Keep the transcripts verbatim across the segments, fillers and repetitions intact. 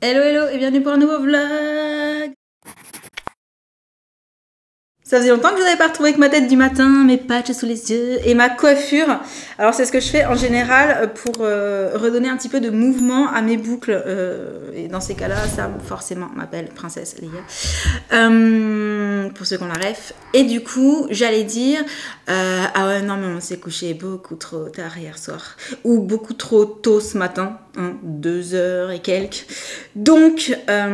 Hello hello et bienvenue pour un nouveau vlog. Ça faisait longtemps que je n'avais pas retrouvé avec ma tête du matin, mes patchs sous les yeux et ma coiffure. Alors c'est ce que je fais en général pour euh, redonner un petit peu de mouvement à mes boucles. Euh, et dans ces cas-là, ça forcément m'appelle Princesse Leia. Euh, pour ceux qu'on la ref. Et du coup, j'allais dire, euh, ah ouais non mais on s'est couché beaucoup trop tard hier soir. Ou beaucoup trop tôt ce matin, hein, deux heures et quelques. Donc,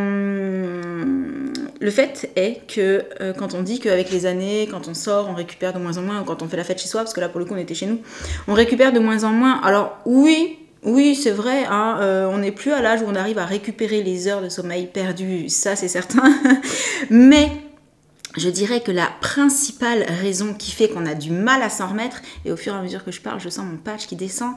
euh, le fait est que euh, quand on dit qu'avec les années, quand on sort, on récupère de moins en moins, ou quand on fait la fête chez soi, parce que là pour le coup on était chez nous, on récupère de moins en moins. Alors oui, oui c'est vrai, hein, euh, on n'est plus à l'âge où on arrive à récupérer les heures de sommeil perdues, ça c'est certain, mais je dirais que la principale raison qui fait qu'on a du mal à s'en remettre, et au fur et à mesure que je parle, je sens mon patch qui descend,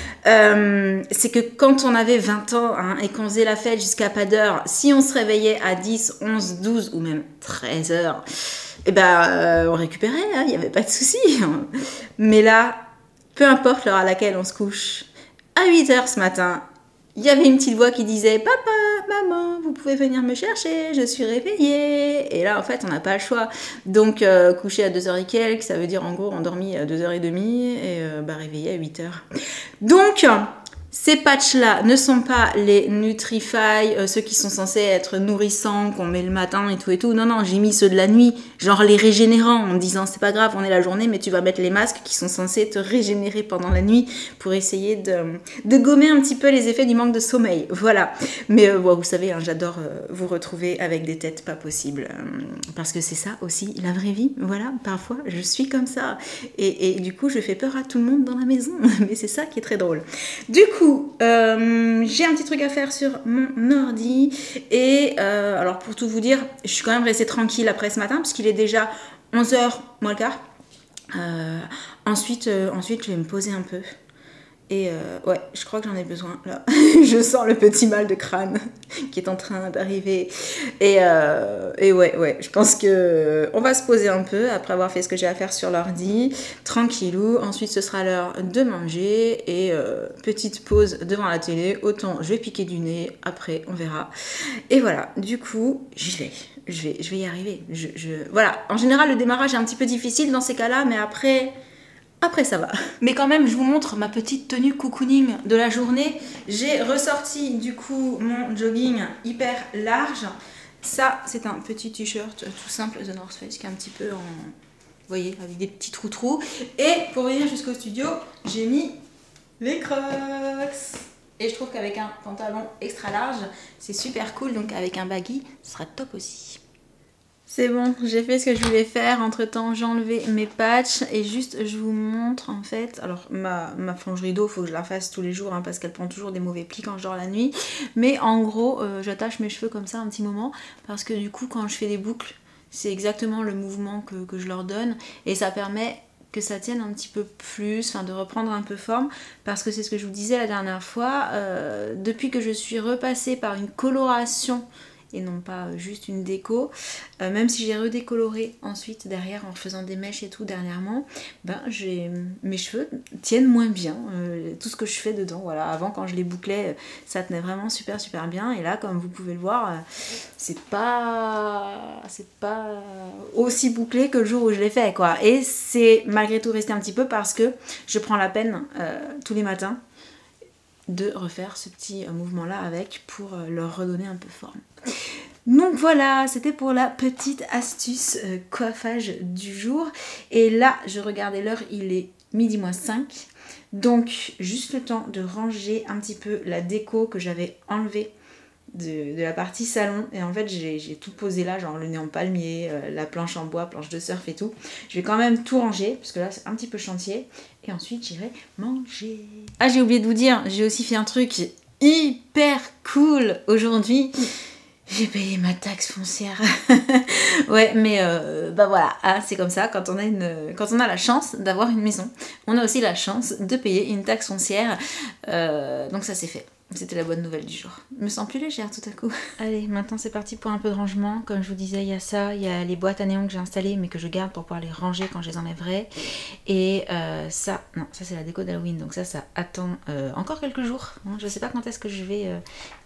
euh, c'est que quand on avait vingt ans hein, et qu'on faisait la fête jusqu'à pas d'heure, si on se réveillait à dix, onze, douze ou même treize heures, eh ben, euh, on récupérait, il hein, n'y avait pas de souci. Mais là, peu importe l'heure à laquelle on se couche, à huit heures ce matin, il y avait une petite voix qui disait « Papa, maman, vous pouvez venir me chercher, je suis réveillée ». Et là, en fait, on n'a pas le choix. Donc, euh, coucher à deux heures et quelques, ça veut dire en gros endormi à deux heures trente et euh, bah, réveillé à huit heures. Donc, ces patchs-là ne sont pas les Nutrify, euh, ceux qui sont censés être nourrissants, qu'on met le matin et tout et tout. Non, non, j'ai mis ceux de la nuit, genre les régénérants, en me disant c'est pas grave, on est la journée, mais tu vas mettre les masques qui sont censés te régénérer pendant la nuit pour essayer de, de gommer un petit peu les effets du manque de sommeil. Voilà. Mais euh, bon, vous savez, hein, j'adore euh, vous retrouver avec des têtes pas possibles. Euh, parce que c'est ça aussi, la vraie vie. Voilà, parfois, je suis comme ça. Et, et du coup, je fais peur à tout le monde dans la maison. Mais c'est ça qui est très drôle. Du coup, Euh, j'ai un petit truc à faire sur mon ordi et euh, alors pour tout vous dire, je suis quand même restée tranquille après ce matin parce qu'il est déjà onze heures moins le quart. Euh, ensuite, euh, ensuite, je vais me poser un peu. Et euh, ouais, je crois que j'en ai besoin là. Je sens le petit mal de crâne qui est en train d'arriver. Et, euh, et ouais, ouais, je pense que on va se poser un peu après avoir fait ce que j'ai à faire sur l'ordi, tranquillou. Ensuite, ce sera l'heure de manger et euh, petite pause devant la télé. Autant je vais piquer du nez, après on verra. Et voilà, du coup, j'y vais. Je vais, je vais y arriver. Je, je... Voilà, en général, le démarrage est un petit peu difficile dans ces cas-là, mais après... Après ça va. Mais quand même je vous montre ma petite tenue cocooning de la journée. J'ai ressorti du coup mon jogging hyper large. Ça c'est un petit t-shirt tout simple The North Face qui est un petit peu en... Vous voyez, avec des petits trous trous. Et pour venir jusqu'au studio, j'ai mis les Crocs. Et je trouve qu'avec un pantalon extra large, c'est super cool. Donc avec un baggy, ce sera top aussi. C'est bon, j'ai fait ce que je voulais faire. Entre temps, j'ai enlevé mes patchs et juste je vous montre en fait. Alors, ma, ma frange rideau, il faut que je la fasse tous les jours hein, parce qu'elle prend toujours des mauvais plis quand je dors la nuit. Mais en gros, euh, j'attache mes cheveux comme ça un petit moment parce que du coup, quand je fais des boucles, c'est exactement le mouvement que, que je leur donne et ça permet que ça tienne un petit peu plus, enfin de reprendre un peu forme parce que c'est ce que je vous disais la dernière fois. Euh, depuis que je suis repassée par une coloration et non pas juste une déco, euh, même si j'ai redécoloré ensuite derrière en faisant des mèches et tout dernièrement, ben j'ai mes cheveux tiennent moins bien, euh, tout ce que je fais dedans, voilà. Avant quand je les bouclais ça tenait vraiment super super bien et là comme vous pouvez le voir euh, c'est pas c'est pas aussi bouclé que le jour où je l'ai fait quoi, et c'est malgré tout resté un petit peu parce que je prends la peine euh, tous les matins de refaire ce petit mouvement là avec pour leur redonner un peu forme. Donc voilà, c'était pour la petite astuce euh, coiffage du jour. Et là, je regardais l'heure, il est midi moins cinq. Donc juste le temps de ranger un petit peu la déco que j'avais enlevée de, de la partie salon. Et en fait, j'ai tout posé là, genre le nez en palmier, euh, la planche en bois, planche de surf et tout. Je vais quand même tout ranger, parce que là, c'est un petit peu chantier. Et ensuite, j'irai manger. Ah, j'ai oublié de vous dire, j'ai aussi fait un truc hyper cool aujourd'hui. J'ai payé ma taxe foncière. Ouais, mais euh, bah voilà, ah, c'est comme ça, quand on a, une, quand on a la chance d'avoir une maison, on a aussi la chance de payer une taxe foncière. Euh, donc ça c'est fait. C'était la bonne nouvelle du jour. Je me sens plus légère tout à coup. Allez, maintenant c'est parti pour un peu de rangement. Comme je vous disais, il y a ça, il y a les boîtes à néons que j'ai installées mais que je garde pour pouvoir les ranger quand je les enlèverai. Et euh, ça, non, ça c'est la déco d'Halloween, donc ça, ça attend euh, encore quelques jours. Hein. Je sais pas quand est-ce que je vais... Euh,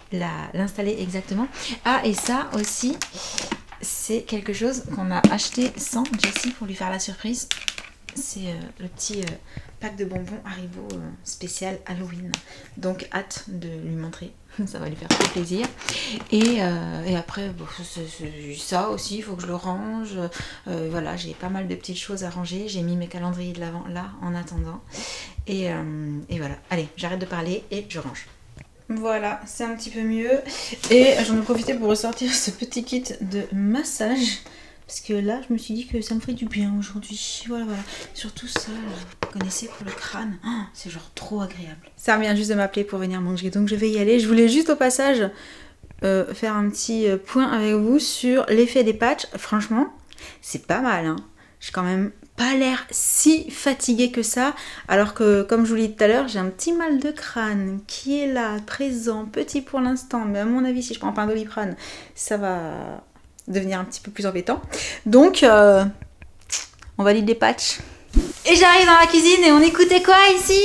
l'installer exactement. Ah, et ça aussi, c'est quelque chose qu'on a acheté sans Jessie pour lui faire la surprise. C'est euh, le petit euh, pack de bonbons Haribo euh, spécial Halloween. Donc hâte de lui montrer, ça va lui faire trop plaisir. Et, euh, et après, bon, c'est ça aussi, il faut que je le range. Euh, voilà, j'ai pas mal de petites choses à ranger. J'ai mis mes calendriers de l'avant là en attendant. Et, euh, et voilà, allez, j'arrête de parler et je range. Voilà, c'est un petit peu mieux. Et j'en ai profité pour ressortir ce petit kit de massage. Parce que là, je me suis dit que ça me ferait du bien aujourd'hui. Voilà, voilà. Surtout ça, vous connaissez pour le crâne. Oh, c'est genre trop agréable. Ça vient juste de m'appeler pour venir manger. Donc je vais y aller. Je voulais juste au passage euh, faire un petit point avec vous sur l'effet des patchs. Franchement, c'est pas mal. Hein. J'ai quand même pas l'air si fatiguée que ça. Alors que, comme je vous l'ai dit tout à l'heure, j'ai un petit mal de crâne qui est là, présent, petit pour l'instant. Mais à mon avis, si je prends pas un Doliprane, ça va devenir un petit peu plus embêtant. Donc, euh, on valide les patchs. Et j'arrive dans la cuisine et on écoutait quoi ici?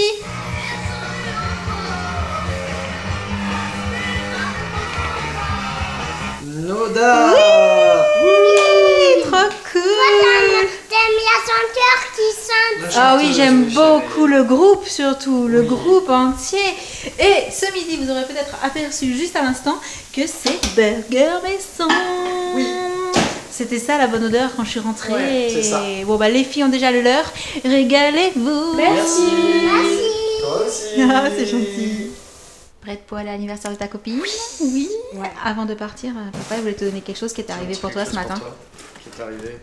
Noda. Oui, oui, trop cool. T'aimes l'ascenseur qui sonne? Ah oui, j'aime beaucoup le groupe surtout, le oui. groupe entier. Et ce midi, vous aurez peut-être aperçu juste à l'instant que c'est Burger Maison. Oui. C'était ça la bonne odeur quand je suis rentrée. Ouais, c'est ça. Bon bah les filles ont déjà le leur. Régalez-vous. Merci. Merci. Toi aussi. Ah, c'est gentil. Prête pour aller à l'anniversaire de ta copine? Oui. Oui. Ouais. Avant de partir, papa voulait te donner quelque chose qui est arrivé pour toi ce matin. Pour toi, qui est arrivé.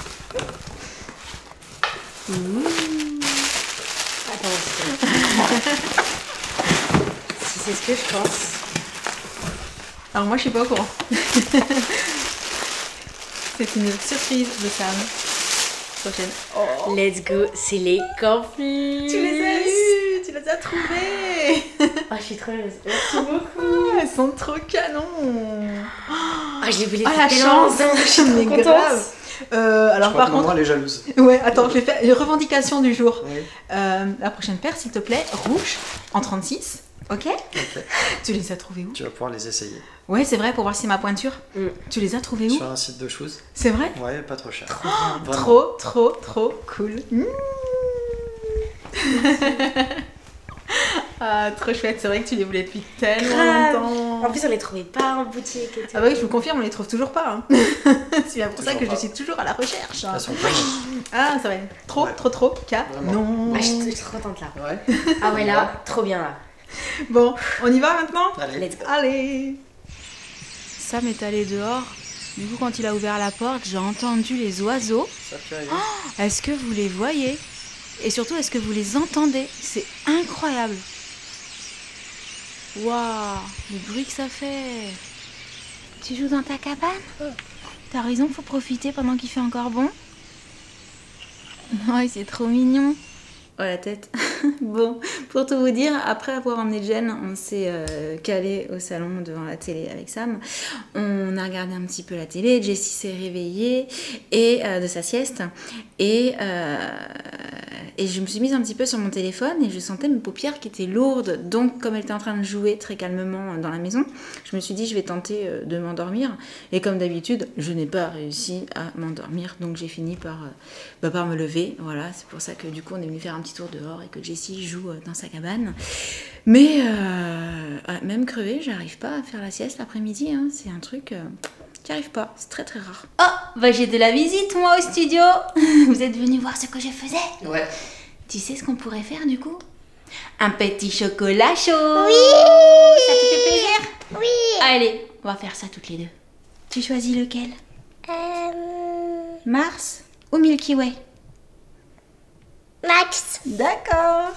Mmh. Attends. Si c'est ce que je pense. Alors moi je suis pas au courant. C'est une surprise de Sam. Prochaine. Oh. Let's go, c'est les cornflakes. Tu les as eus, tu les as trouvés. Oh, je suis trop heureuse. Merci beaucoup. Elles sont trop canons. Oh, je les voulais. Oh la chance. Je suis trop contente. Grave. Euh, alors je par contre, elle est jalouse. Ouais, attends, je vais faire une revendication du jour. Oui. Euh, la prochaine paire, s'il te plaît, rouge en trente-six. Ok. Ok. Tu les as trouvés où? Tu vas pouvoir les essayer. Ouais, c'est vrai, pour voir si ma pointure. Mm. Tu les as trouvés où? Sur un site de choses. C'est vrai? Ouais, pas trop cher. Trop, trop, trop, trop cool. Mmh. Ah, trop chouette, c'est vrai que tu les voulais depuis tellement Grave. longtemps. En plus, on les trouvait pas en boutique et tout. Ah bah oui, je vous confirme, on les trouve toujours pas. Hein. C'est bien pour toujours ça que pas. je suis toujours à la recherche. Elles sont pas Ah, ça va. Trop, ouais. trop, trop, canon. Ah, je suis trop contente là. Ouais. Ah ouais, là, trop bien là. Bon, on y va maintenant? Allez. Let's go. Allez. Sam est allé dehors. Du coup, quand il a ouvert la porte, j'ai entendu les oiseaux. Ça fait rien. Oh, est-ce que vous les voyez? Et surtout, est-ce que vous les entendez? C'est incroyable. Waouh, le bruit que ça fait. Tu joues dans ta cabane? T'as raison, faut profiter pendant qu'il fait encore bon. Ouais, c'est trop mignon. Oh la tête. Bon, pour tout vous dire, après avoir emmené Jen, on s'est euh, calé au salon devant la télé avec Sam. On a regardé un petit peu la télé, Jessie s'est réveillée et, euh, de sa sieste et, euh, et je me suis mise un petit peu sur mon téléphone et je sentais mes paupières qui étaient lourdes. Donc comme elle était en train de jouer très calmement dans la maison, je me suis dit je vais tenter euh, de m'endormir. Et comme d'habitude, je n'ai pas réussi à m'endormir. Donc j'ai fini par, euh, bah, par me lever. Voilà, c'est pour ça que du coup on est venu faire un petit tour dehors et que Jessie joue dans sa cabane. Mais euh, même crevée, j'arrive pas à faire la sieste l'après-midi. Hein. C'est un truc, euh, j'y arrive pas. C'est très très rare. Oh, bah j'ai de la visite moi au studio. Vous êtes venus voir ce que je faisais? Ouais. Tu sais ce qu'on pourrait faire du coup? Un petit chocolat chaud. Oui. Ça te fait plaisir? Oui. Allez, on va faire ça toutes les deux. Tu choisis lequel? Euh... Mars ou Milky Way? Max. D'accord.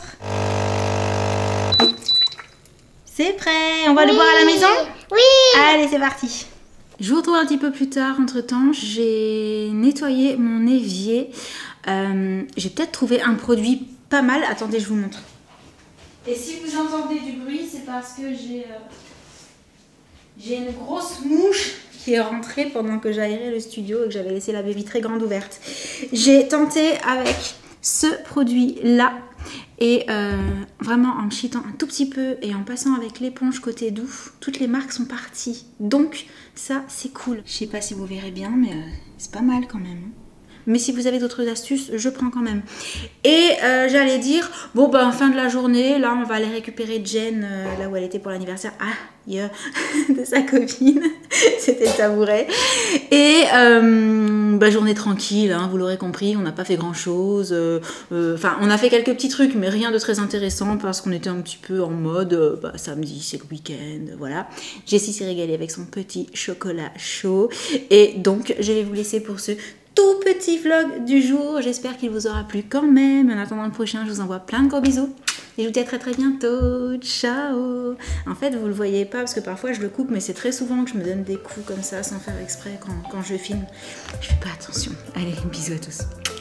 C'est prêt. On va oui. le boire à la maison? Oui. Allez, c'est parti. Je vous retrouve un petit peu plus tard. Entre temps, j'ai nettoyé mon évier. Euh, j'ai peut-être trouvé un produit pas mal. Attendez, je vous montre. Et si vous entendez du bruit, c'est parce que j'ai euh, j'ai une grosse mouche qui est rentrée pendant que j'aérais le studio et que j'avais laissé la baie vitrée grande ouverte. J'ai tenté avec ce produit là Et euh, vraiment en me cheatant un tout petit peu et en passant avec l'éponge côté doux, toutes les marques sont parties. Donc ça c'est cool. Je sais pas si vous verrez bien mais euh, c'est pas mal quand même. Mais si vous avez d'autres astuces, je prends quand même. Et euh, j'allais dire, bon ben en fin de la journée, là on va aller récupérer Jen, euh, là où elle était pour l'anniversaire. Ah, yeah, de sa copine. C'était le tabouret. Et euh, bah, journée tranquille, hein, vous l'aurez compris, on n'a pas fait grand chose. Enfin, euh, euh, on a fait quelques petits trucs, mais rien de très intéressant parce qu'on était un petit peu en mode euh, bah, samedi, c'est le week-end, voilà. Jessie s'est régalée avec son petit chocolat chaud. Et donc, je vais vous laisser pour ce tout petit vlog du jour. J'espère qu'il vous aura plu quand même. En attendant le prochain, je vous envoie plein de gros bisous. Et je vous dis à très très bientôt. Ciao. En fait, vous le voyez pas parce que parfois je le coupe, mais c'est très souvent que je me donne des coups comme ça sans faire exprès quand, quand je filme. Je fais pas attention. Allez, bisous à tous.